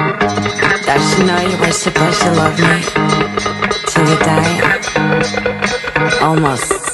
Don't you know you were supposed to love me till you die? Almost.